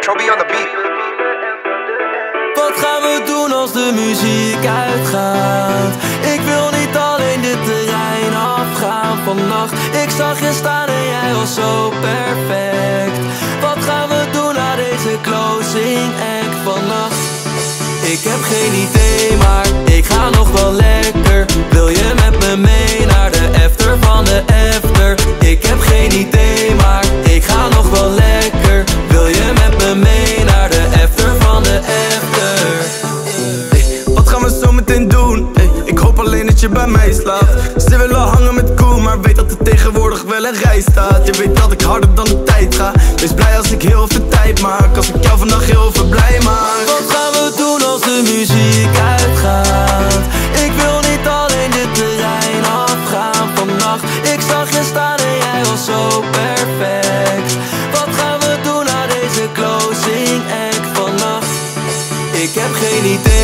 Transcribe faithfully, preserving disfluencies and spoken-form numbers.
Chubby on the beat. Wat gaan we doen als de muziek uitgaat? Ik wil niet alleen dit terrein afgaan vannacht. Ik zag je staan en jij was zo perfect. Wat gaan we doen na deze closing act vannacht? Ik heb geen idee, maar ik ga nog wel lekker. Wil je met me mee naar de after van de after? Ik heb geen idee, maar ik ga nog wel lekker. Wil je met me mee naar de after van de after? Hey, wat gaan we zo meteen doen? Hey, ik hoop alleen dat je bij mij slaapt. Ze willen hangen met Koen, maar weet dat er tegenwoordig wel een rij staat. Je weet dat ik harder dan de tijd ga. Wees blij als ik heel veel tijd maak. Als ik jou vandaag heel veel blij maak. Wat gaan we doen als de muziek uitgaat? Ik wil niet alleen dit terrein afgaan vannacht. Ik zag je staan en jij was zo perfect. Wat gaan we doen na deze closing act vannacht? Ik heb geen idee.